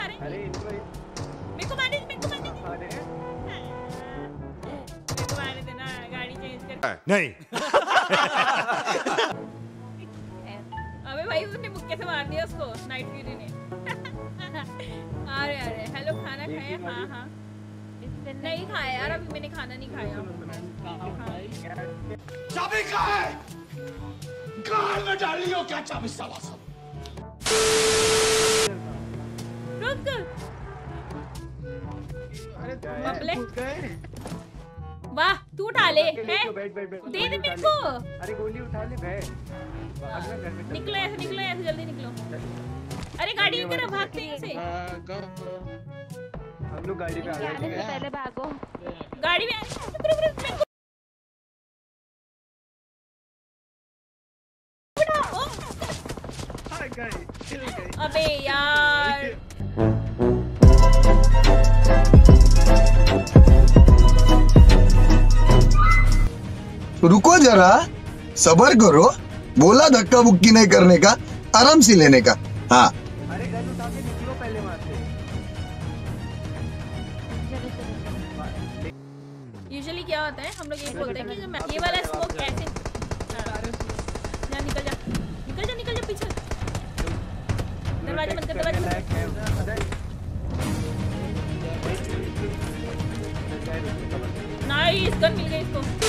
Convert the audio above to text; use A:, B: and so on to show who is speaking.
A: मारेंगे।
B: अरे
A: मेरे को मारने देना, गाड़ी चेंज कर।
C: नहीं।
A: अबे भाई उसने मुक्के से मार दिया उसको, नाइट फ्यूरी ने। अरे हेलो, खाना खाया? हाँ नहीं खाया यार, अभी मैंने खाना नहीं खाया।
C: चाबी कहाँ है? कार में डाली हो क्या चाबी साला सब?
A: रुक।
B: अरे
A: वाह तू उठा ले, है? दे दे मेरे को।
B: अरे गोली उठा ले बैठ।
A: निकलो ऐसे जल्दी निकलो। अरे गाड़ी की तरफ भागते हैं ऐसे।
B: हम लोग गाड़ी पे आ गए।
D: पहले भागो।
A: गाड़ी में अबे यार
E: रुको जरा, सबर करो। बोला धक्का बुक्की नहीं करने का, आराम से लेने का। हाँ
B: अरे गन उठा के निकलो पहले वहां से।
A: यूजुअली क्या होता है, हम लोग ये बोलते हैं कि जो ये वाला स्मोक ऐसे निकल जा पीछे। दरवाजा बंद कर। नाइस, गन मिल गई इसको।